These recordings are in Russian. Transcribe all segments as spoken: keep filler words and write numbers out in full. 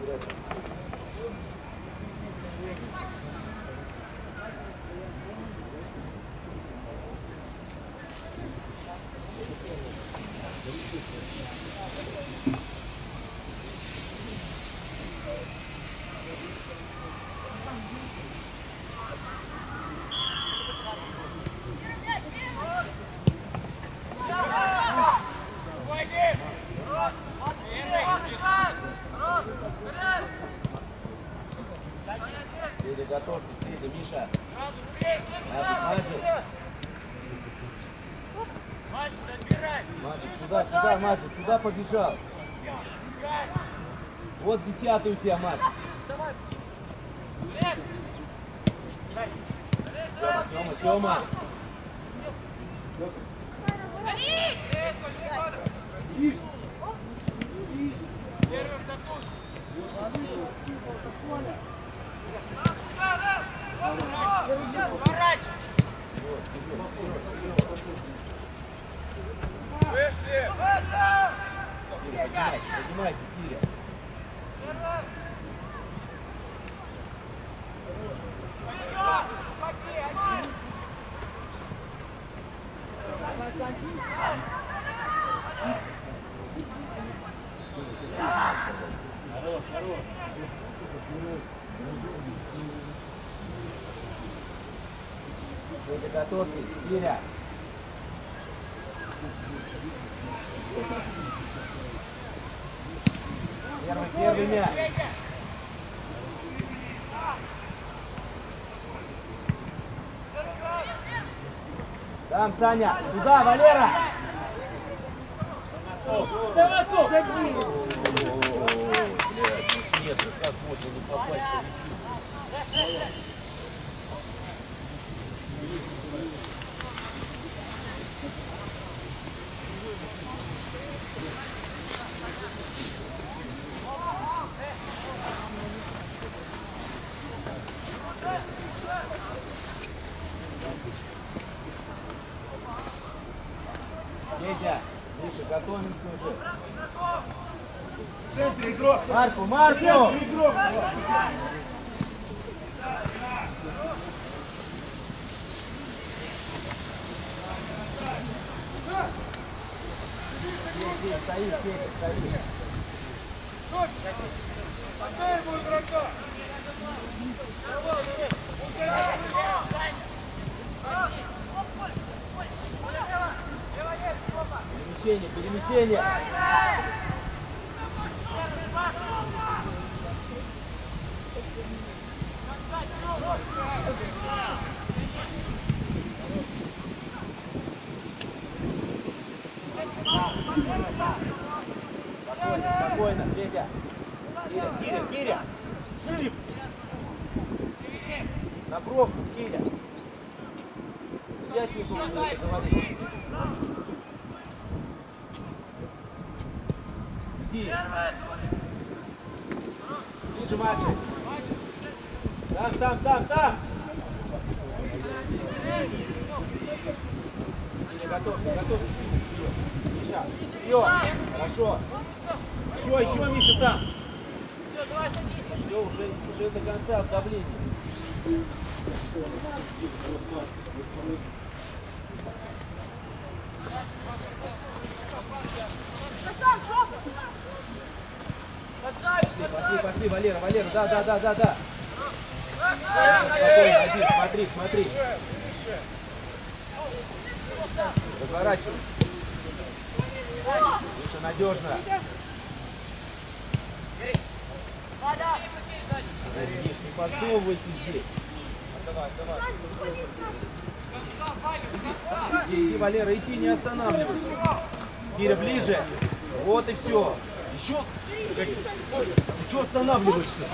Готов, Федя, Миша. Маджик, Маджик, сюда, сюда, Маджик, сюда побежал. Вот десятый у тебя, Маджик. Тёма, Тёма. Вышли! Поднимайся, поднимайся, Киря. Хорош, хорош. Будьте готовы, Киря. Первый, первый мяч. Там, Саня. Туда, Валера. Нет, как можно не попасть по мячу? Федя, Миша, готовимся уже. В центре игрок. Марку, Марку! В центре игрок. Здесь, стоит, Федя, стоит. Отдай ему игрока. Перемещение, перемещение. Спокойно, спокойно, Федя. Киря, Киря, Киря. Шире. На бровку, Киря. Я тебе буду это говорить. Иди. Ближе, Маджик. Там, там, там, там. Киря, готовься, готовься. Миша, вперед. Хорошо. Еще, еще, Миша, там. Все, уже, уже до конца давления. Пошли, пошли, Валера, Валера, да, да, да, да, да. Спокойно, один, смотри, смотри. Разворачивай. Миша, надежно. Подожди, не подсовывайте здесь. Давай, давай. Иди, иди, Валера, иди, не останавливайся. Киря, ближе. Вот и все. Еще. Ты что останавливаешься?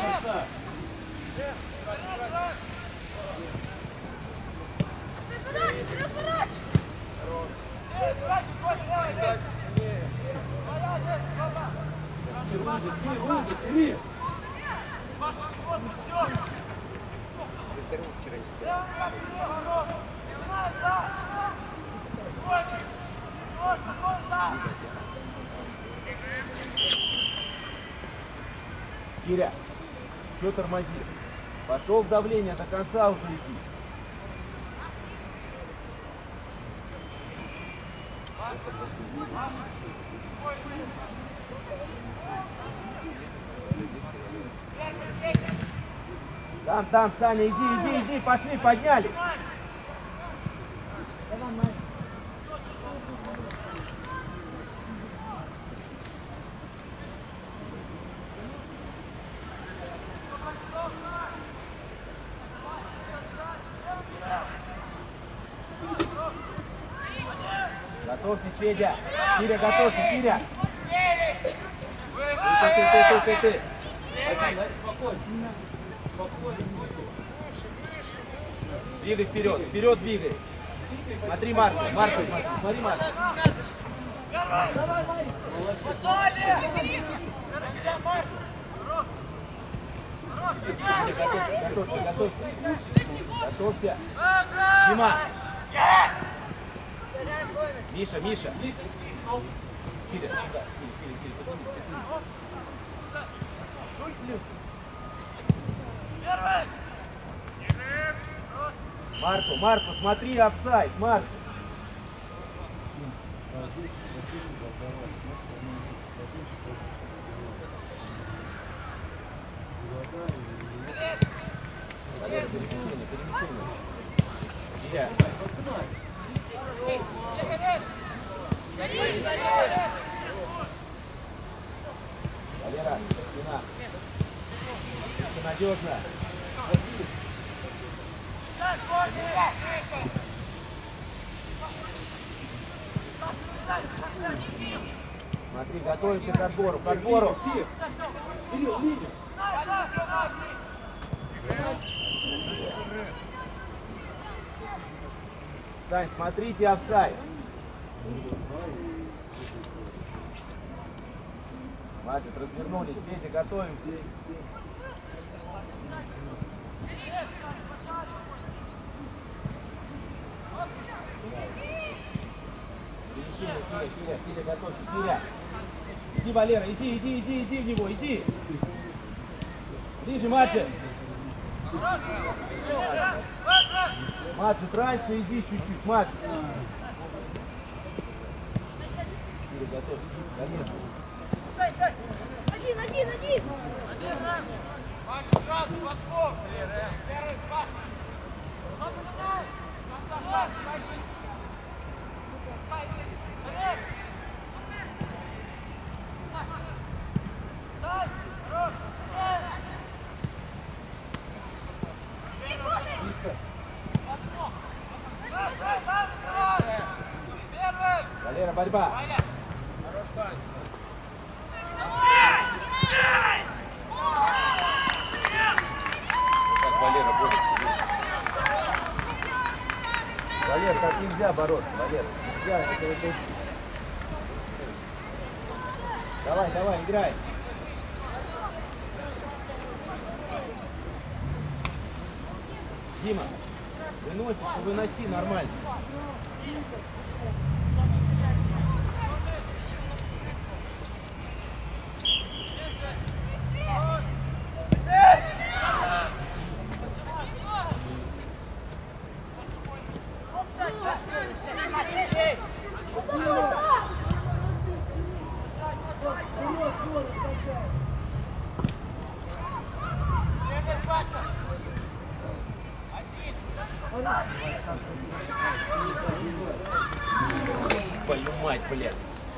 Киря, что тормози? Пошел в давление, до конца уже иди. Там, там, Саня, иди, иди, иди, пошли, подняли. Готовьтесь, Федя. Киря, готовься, Киря. Ты, ты, ты, ты, ты. Спокойно. Спокойно. Двигай вперед, вперед двигай. Смотри, Марко, Марко, смотри, Марко. Готовься, готовься, готовься. Готовься. Дима. Миша, Миша. Киря, Киря, Киря, Марко, Марко, смотри, офсайд, Марко. Перемещение, перемещение. Киря. Валера, спина. Все надежно. Смотри, готовимся к отбору, к отбору. Сань, смотрите, офсайд. Хватит, развернулись, Петя, готовимся. Киря, Киря, Киря, готовься, Киря. Иди, Валера, иди, иди, иди, иди в него, иди. Ближе, Маджет. Маджет, раньше иди чуть-чуть, Маджет. Киря, готовься, конечно. Один, один, один! Паша, сразу подкоп! Паша! Валера, борьба! Хорош, Сань! Как Валера борется. Валер, так нельзя бороться, Валер. Нельзя, это, это... Давай, давай, играй. Дима, выносишь, выноси нормально. Твою мать, блядь.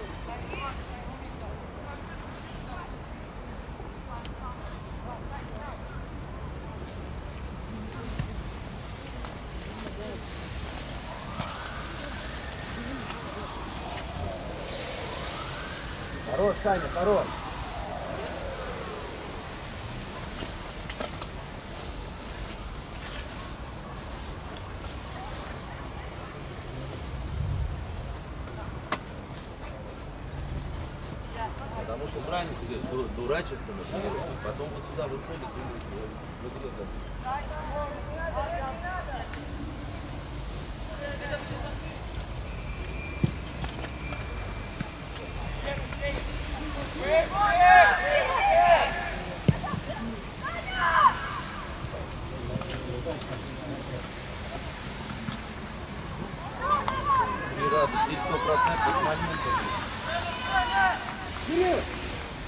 Хорош, Таня, хорош. Потому что бранник дурачится, например, потом вот сюда выходит и выгрызет.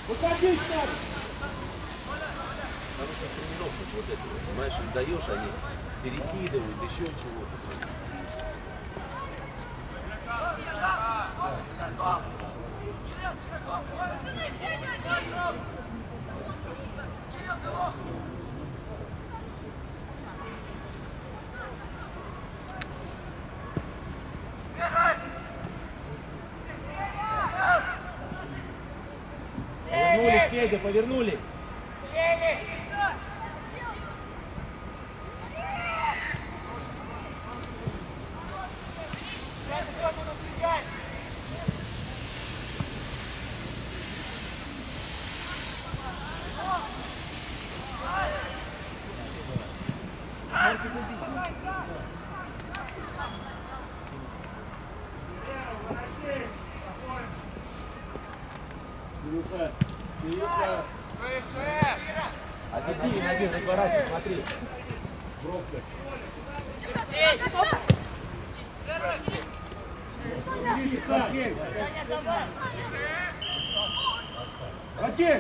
Выходить надо! Потому что тренировку вот эту, понимаешь, им даешь, они перекидывают, еще чего-то. Повернули, Федя, повернули. Один, один, на дворате, смотри. Пробка. Окей.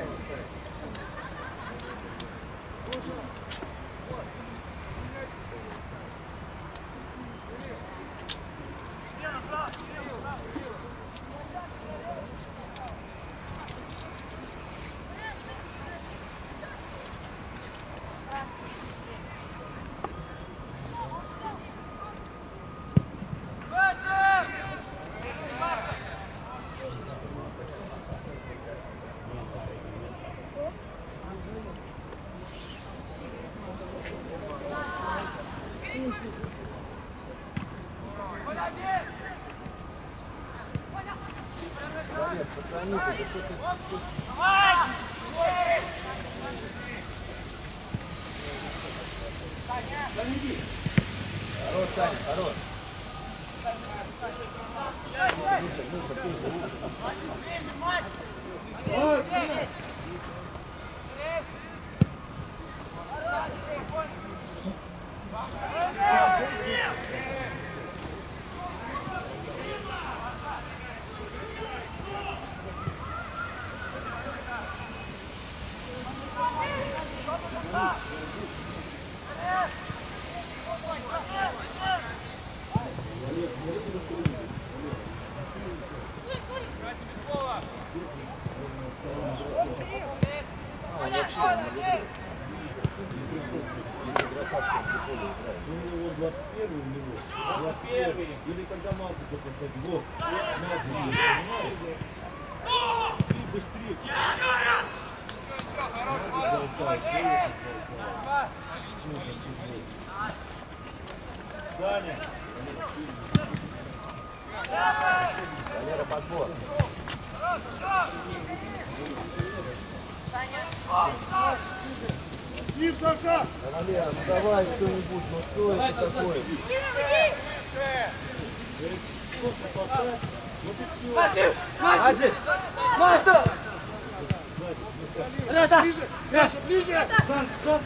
Хорош, Саня, хорош. двадцать первый у него. двадцать первый. Или когда мальчика посадил. Вот. Мальчик, понимаешь? Ты быстрее. Ничего, ничего, хорош, молодец. Саня. Валера, подбор. Слив, Саша! Валера, ну давай что-нибудь, ну что это такое? Один! Мата! Ближе! Сан, стоп!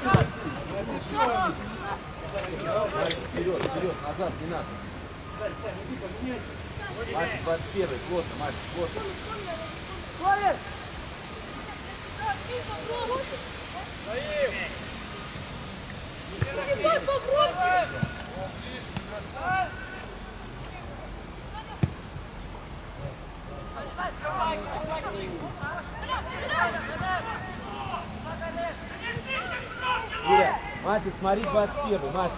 Вперед, вперед, назад, не надо. Сань, Сань, иди поменяйся. Мальчик, двадцать первый, плотно, мальчик, плотно. Юля, мальчик, смотри, двадцать первый, мальчик.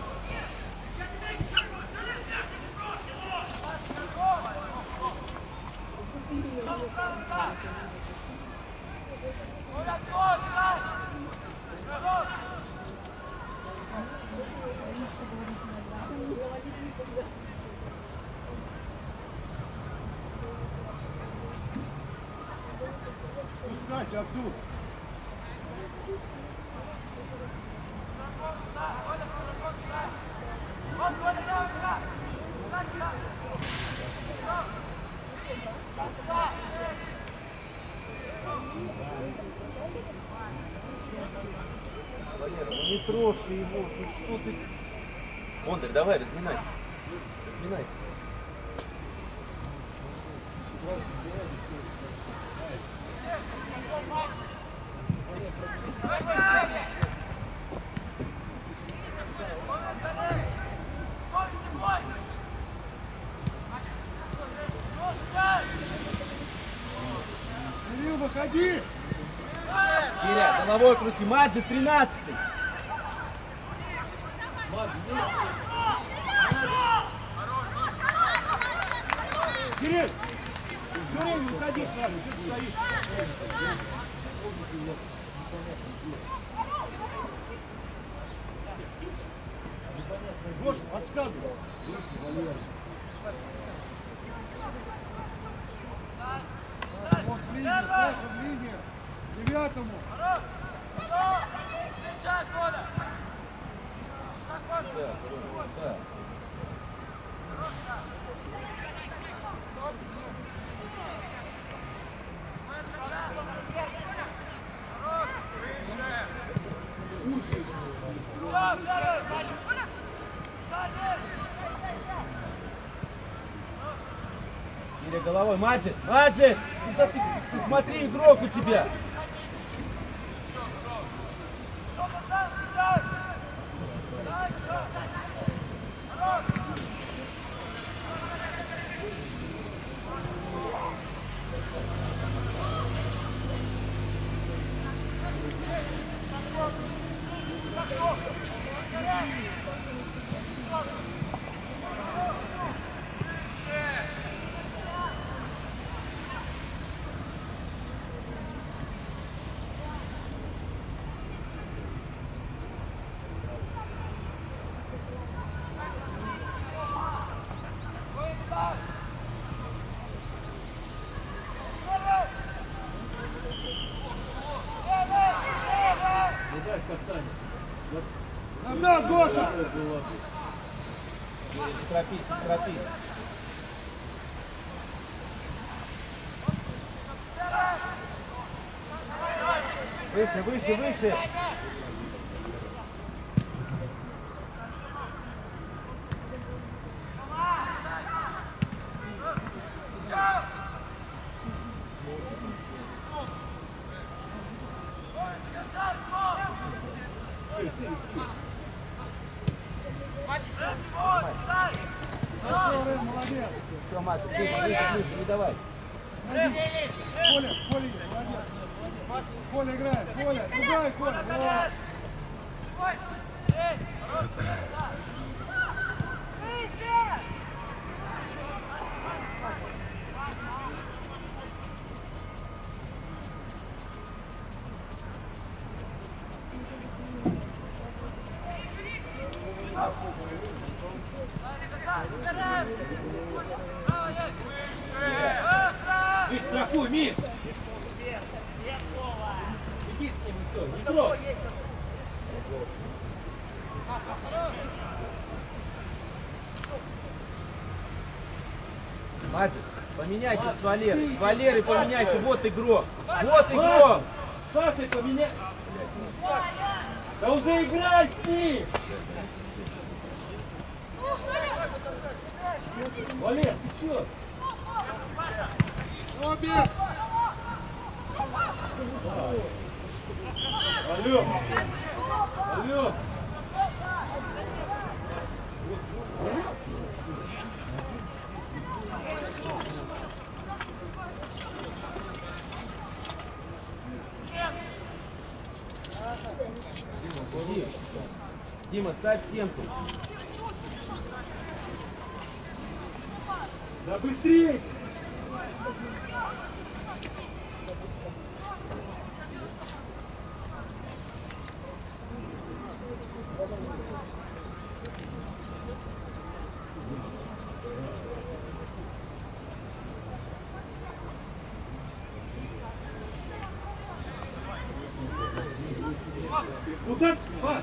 Пускайся, Абдул. Валера, ну не трожь ты его, ну что ты... Бондарь, давай, разминайся. Разминай. Двадцать Киря, головой крути. Маджи, тринадцатый. Кирилл, все время уходить надо. Что ты стоишь? Гоша, подсказывай. Вот в линию, Саша, в линию. Девятому. Да, да. Или головой. Маджид, Маджид! Куда ты, ты смотри, игрок у тебя! Назад, Гоша! Не торопись, не торопись. Выше, выше, выше. Молодец! Все, Маша, ближе, ближе, ближе, не давай. Коля, Коля, молодец! Коля играет, Коля, играй, Коля! Миш, страхуй, Миш! Иди с ним и все, не трогай! Маджид, поменяйся с Валерой. С Валерой поменяйся, вот игрок. Вот игрок! Саша, поменяй! Да уже играй с ним! Валер, ты чё? Обе! Алло! Алло! Дима, ставь стенку. Да быстрее! Куда? А!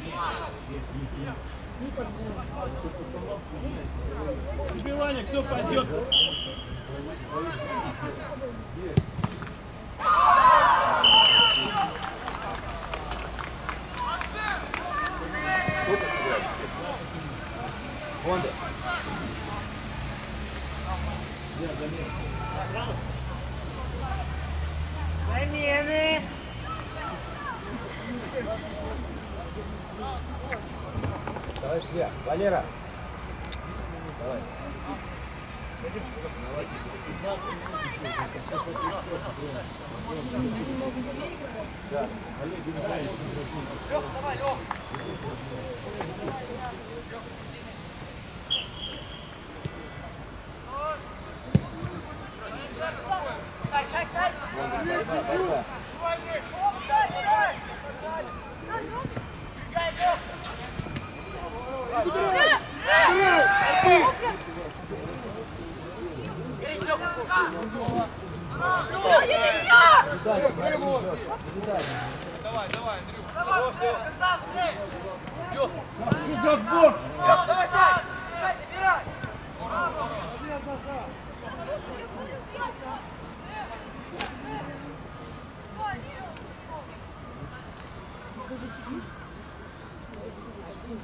Убивание, кто пойдет? Сколько сыграли? Фонда. Замены! Давай, швя. Валера. Давай. Да. Леха, давай, Леха. Царь, царь, царь. Борьба, борьба. Давай, давай, Андрюх. Давай, Казах, блядь. Что за отбор? Давай, Сань, Сань, набирай. Когда сидишь, когда сидишь.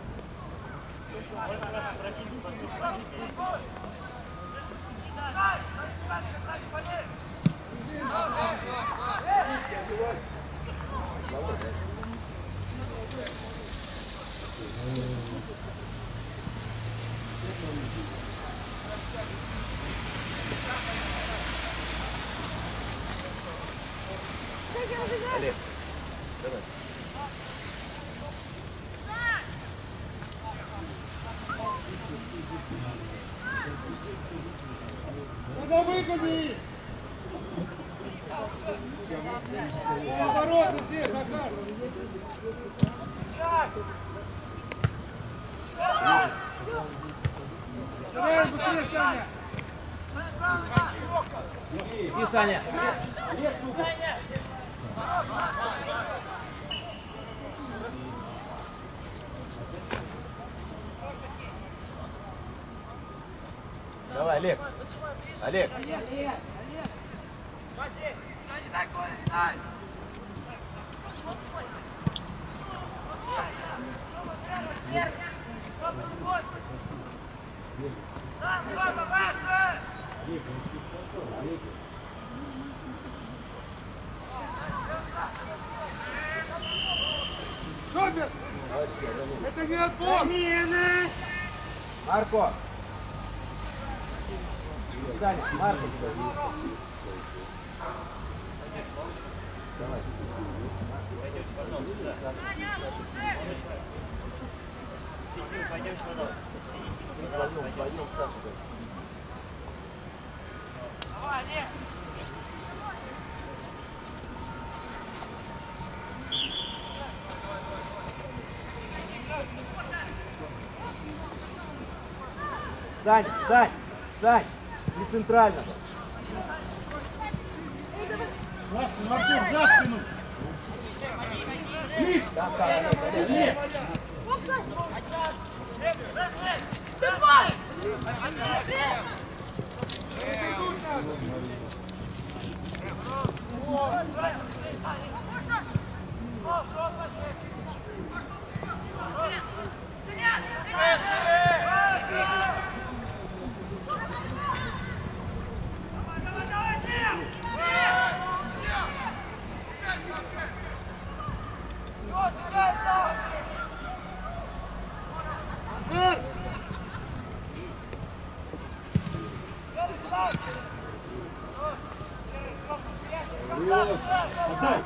Олег, давай. Надо выгони! Обороты здесь, Захар! Давай быстрее, Саня! Иди, Саня. Лез, сука. Давай, Олег. Олег. Супер! Это не отбор! Марко. Саня, Марко. Давай. Пойдемте, пожалуйста. Возьмем, возьмем Сашу. Давай, Олег. Сань, Сань, Сань. Не центрально. За спину, Артур, за спину! Лиз! Там, там, Олег, Олег, Олег. Давай! Отдай!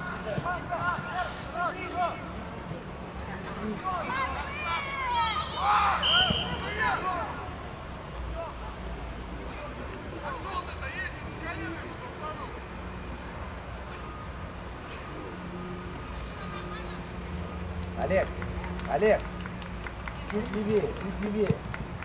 Олег, Олег. Чуть левее, чуть левее.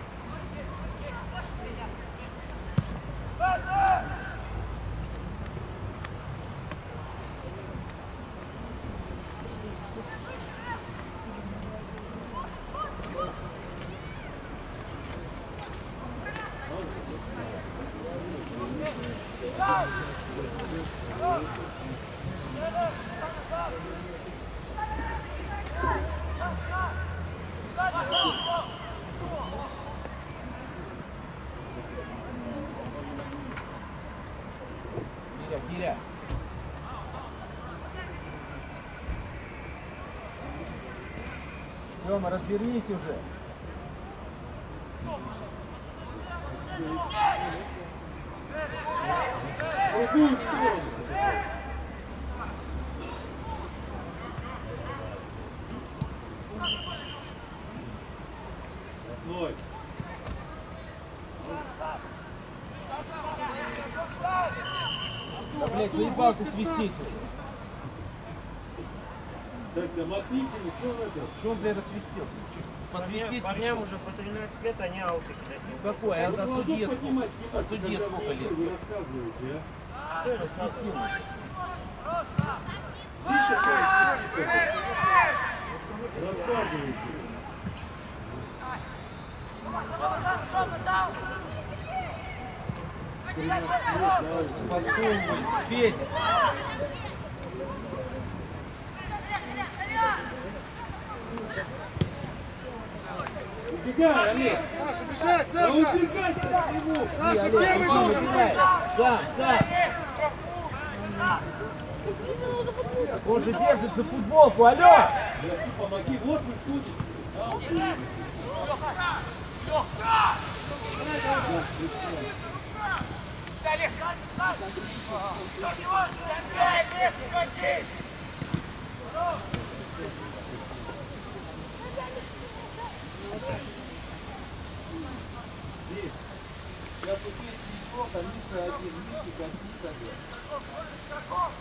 Киря, Киря. Тёма, разберись уже. В другую сторону. Блядь, заебал ты свистеть уже. Здрасте, махните, ну что он это? Чего он, блядь, рассвистелся? Чё, посвистеть Парням пришёл? уже по тринадцать лет, они ауты кидать не умеют. Какой? А Ну, о глазок судье сколько? поднимать не А надо, судье когда сколько вы лет? вы рассказываете, а? Что я рассвистел? Есть такая свистит, рассказывайте. Подсовывай, Федя. Убегай, Олег! Саша, бежать, Да Саша! убегай-то с него! Саша, Олег, первый иди, должен быть! набегай. Сам, сам. Он же держит за футболку, алло! Бля, ты помоги, вот вы судите. Сейчас убить яйцо, там Мишка один, Мишки конфликт один.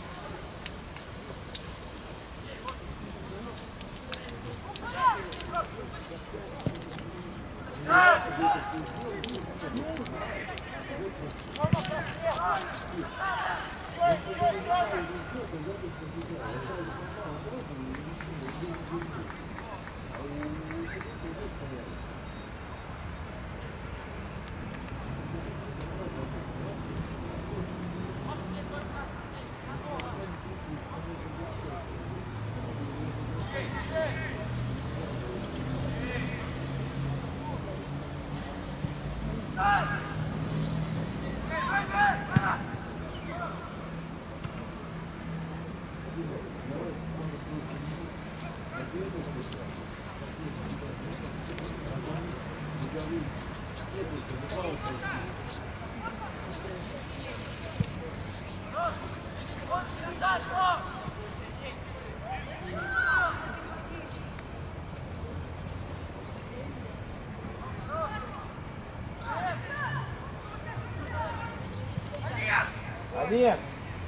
Олег!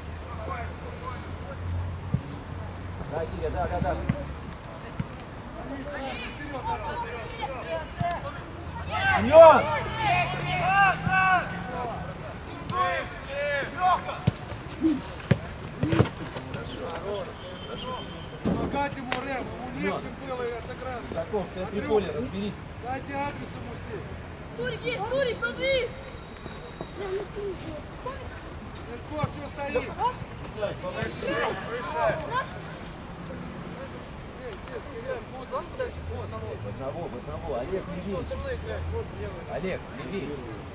Да, Киря, да, да, да. Семён! Помогать ему, Рэм, ему не с кем было и отыграли. Таков, в центре поля, разберитесь. Дайте адрес ему здесь. Турик есть, Турик, смотри! Ирков, что стоит? В одного, в одного. Олег, левее. Олег, левее.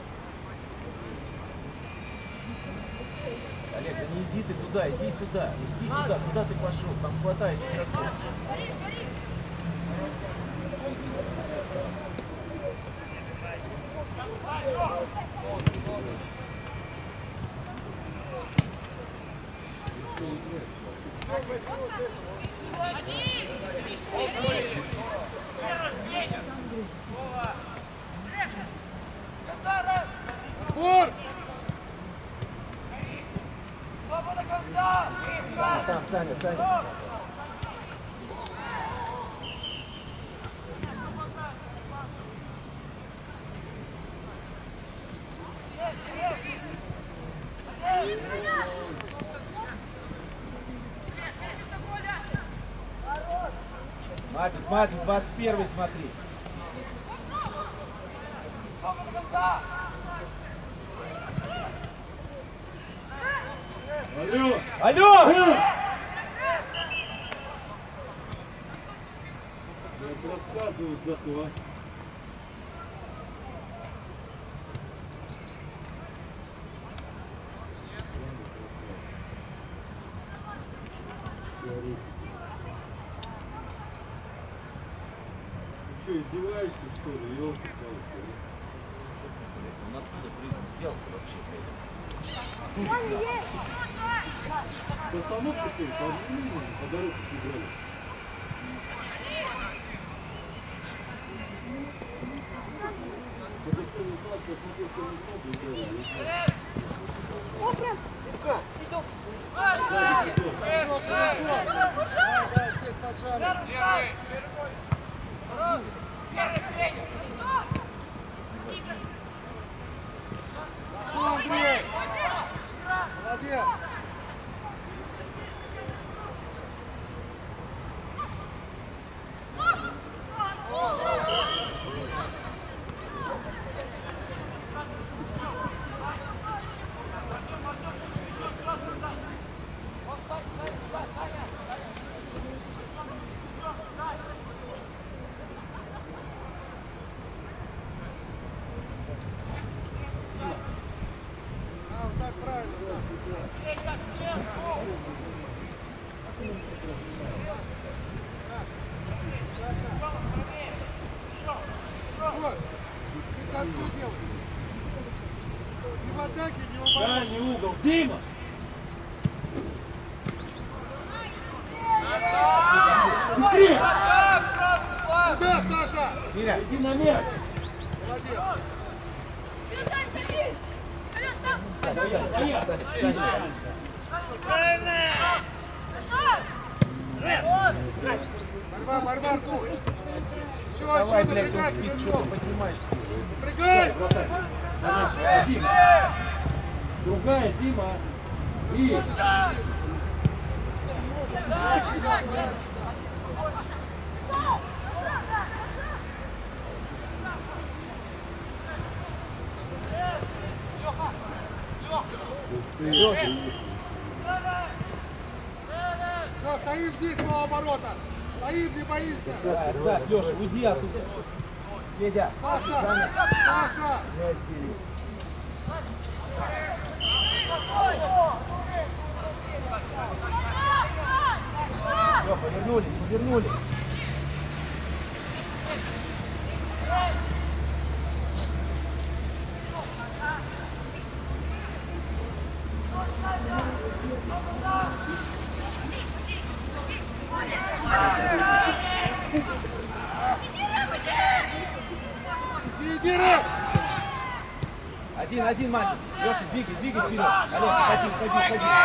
Олег, да не иди ты туда, иди сюда. Иди сюда, куда ты пошел? Там хватает игроков. Бор! Там, Саня, Саня. Матик, Матик, двадцать первый смотри. Алло! Алло! Нас рассказывают зато, а. Ты что, издеваешься, что ли? Ёлки-палки. Он откуда при- взялся вообще? По остановке, что ли? По объявлению, по дороге шли брали. Это Молодец! А, вот так правильно, Вот, ты там что делаешь? Ни в атаке, ни в обороне. Дальний угол. Дима! Быстрее! Куда, Саша? Миря, иди на мяч! Молодец. Все, Сань, садись! Вперед, там! Борьба, борьба, Артур. Еще, Давай, еще блядь, он напрягай, спит, Кузнецов. что ты поднимаешься? Напрягай! Дима! Другая, Дима! И! Все, стоим здесь, полуоборота. Стоим, не боимся. Да, да, Леша, уйди оттуда. Федя! Саша! Саша! Все, повернули, повернули! Иди, Рэп! Один, один, мальчик. Леша, двигай, двигай вперед. Олег, ходи, ходи, ходи.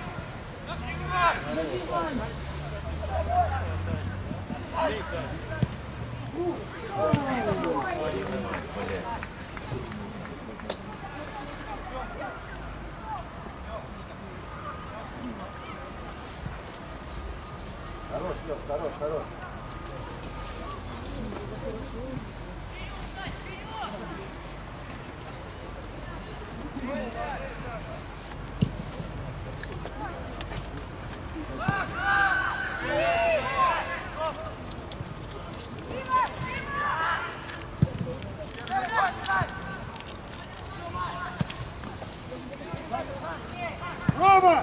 Хорош, Леш, хорош, хорош. Рома!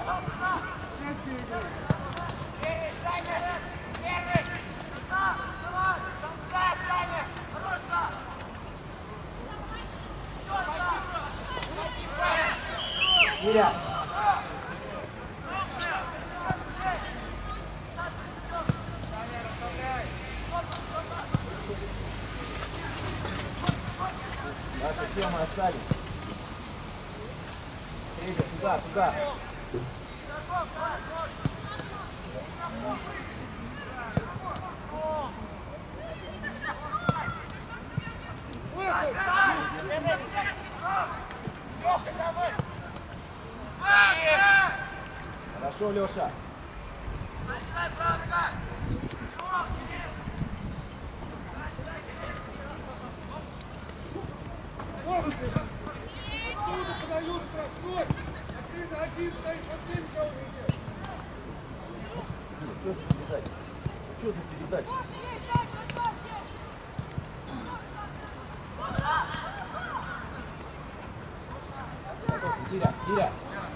Миря! Наша тема остались. Федя, туда, туда. Хорошо, Леша. Оттуда подают штрафной, а ты за один стоишь, вот ты никого не идешь. Что за передача? Что за передача? Киря, Киря.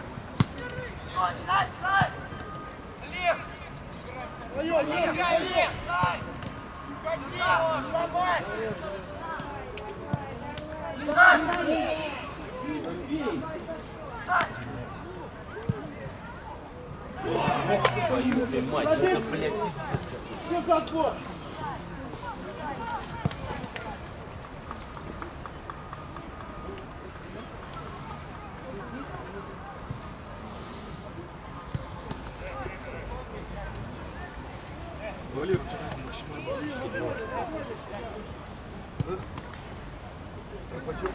Твою ты мать, это, блядь, Ну как вот? Валера, у тебя максимально сто двадцать. Да? Пропадешь?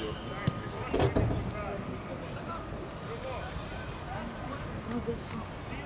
Ну, зачем?